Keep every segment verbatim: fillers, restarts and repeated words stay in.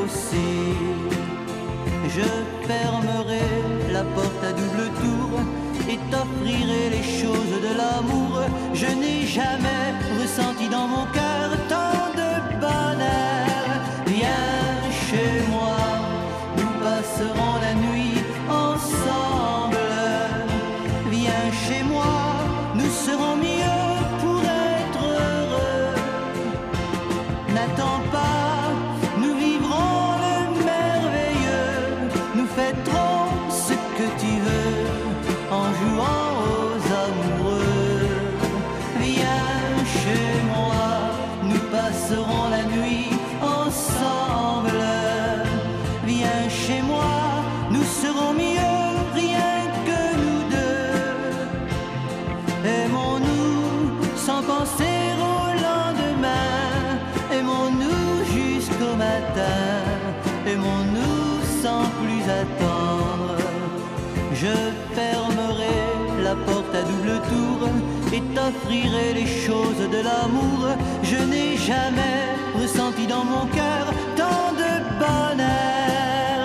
aussi. Je fermerai la porte à double tour et t'offrirai les choses de l'amour. Je n'ai jamais ressenti dans mon cœur tant de bonheur. Viens chez moi, nous passerons la nuit ensemble. Viens chez moi, nous serons mieux pour être heureux. N'attends pas, nous vivrons le merveilleux. Nous fêterons ce que tu veux en jouant aux amoureux. Viens chez moi, nous passerons la nuit ensemble. Viens chez moi, nous serons mieux, rien que nous deux. Aimons-nous sans penser au lendemain. Aimons-nous jusqu'au matin. Aimons-nous sans plus attendre. Je fermerai la porte à double tour et t'offrirai les choses de l'amour. Je n'ai jamais ressenti dans mon cœur tant de bonheur.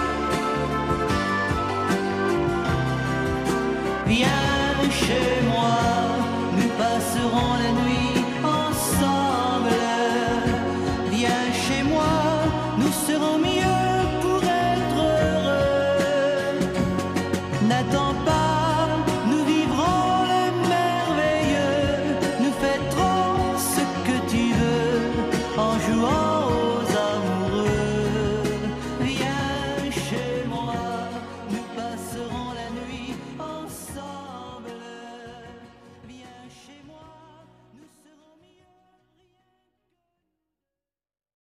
Viens chez moi,